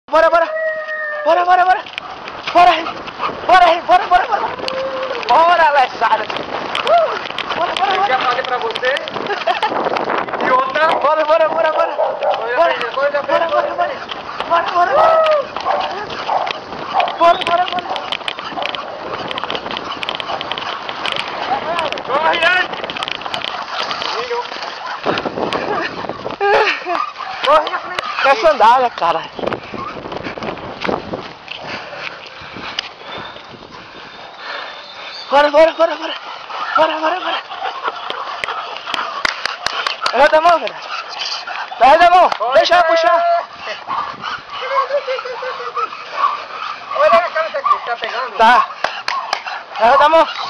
Bora, bora! Bora, bora, bora! Bora, Rei! Bora, Rei! Bora, bora, bora! Bora, Alessandra! Bora, bora, Eu bora! já falei pra você. E outra. Bora, bora, bora, bora! Bora, bora, bora, bora! Bora, bora, bora! Bora, bora, bora! Corre, Rei! Corre na frente! Quer sandália, cara? Bora, bora, bora, bora! Bora, bora, bora! Levanta a mão, velho! Levanta a mão! Deixa ela puxar! Olha a cara daqui, tá pegando? Tá! Levanta a mão!